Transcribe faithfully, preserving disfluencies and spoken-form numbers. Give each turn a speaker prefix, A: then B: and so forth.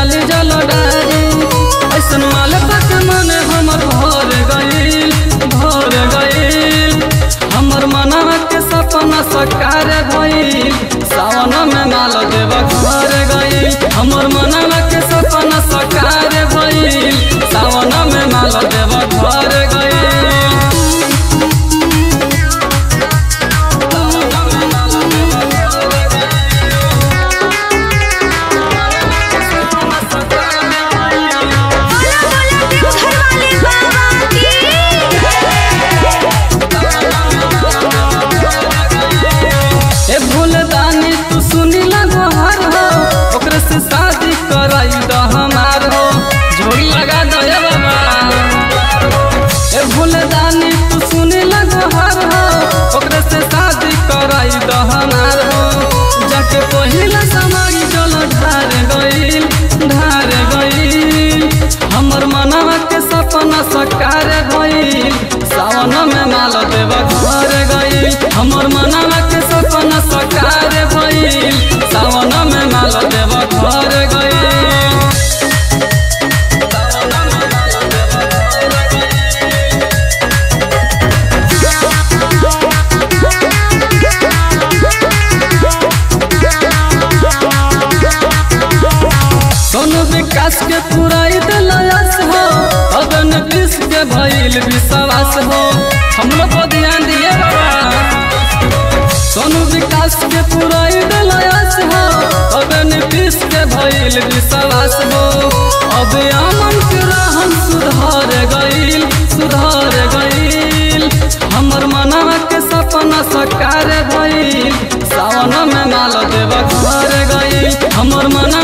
A: डाली जल डारी ऐसन माल तक मन हमर भर गईल भर गईल हमर मनवा के सपना सकार भइल सावन में माल देव घर गईल हमर मनवा के सपना सकार भइल सावन में माल देव घर गईल। भूलदानी तू सुनी लगो हर हो ओकरे से शादी कराई द हमार हो झोली लगा दे बाबा। ए भूलदानी तू सुनी लगो हर हो ओकरे से शादी कराई द हमार हो जाके पहिला समारी जल ढार गईल ढार गईल हमर मनवा के सपना सकार भइल सावन में माल देव घर गईल हमर मनवा के सपना सकार भइल सावन में माल देव घर गईल। सोनू विकास के पुराई दिलयस हो अगन किस के भइल विश्वास हो हम लोग को ध्यान दिए बाबा। सोनू विकास के पुराई दिलयस हो अगन किस के भइल विश्वास हो अब आमन के रहन सुधार गईल सुधार गईल हमर मनवा के सपना सकार भइल सावन में माल देव घर गईल हमर मन